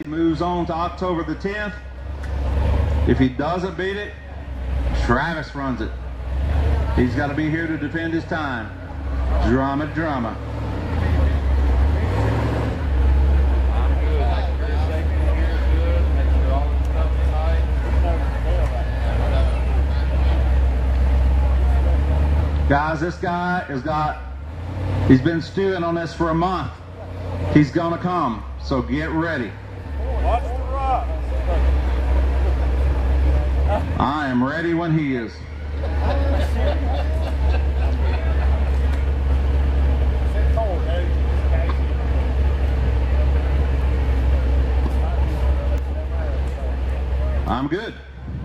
He moves on to October the 10th. If he doesn't beat it, Travis runs it. He's got to be here to defend his time. Drama, drama. Guys, this guy he's been stewing on this for a month. He's gonna come, so get ready. Watch the rock. I am ready when he is. I'm good.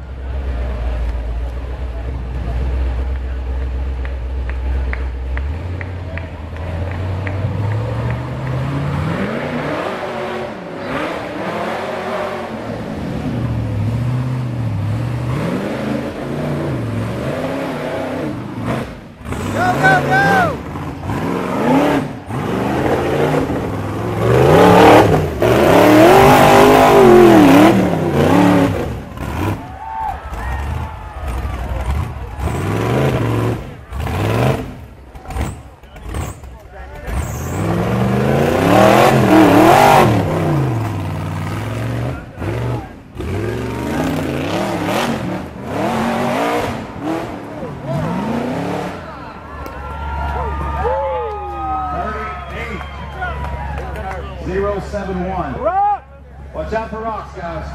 Rock! Watch out for rocks, guys.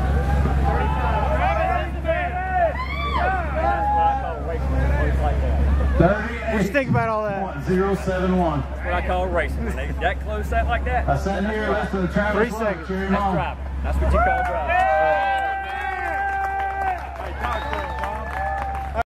38. What you think about all that? 071. That's what I call racing. When they get that close, that like that. I sat here listening to Travis. 3 seconds. Cheer him That's on. driving. That's what you call driving.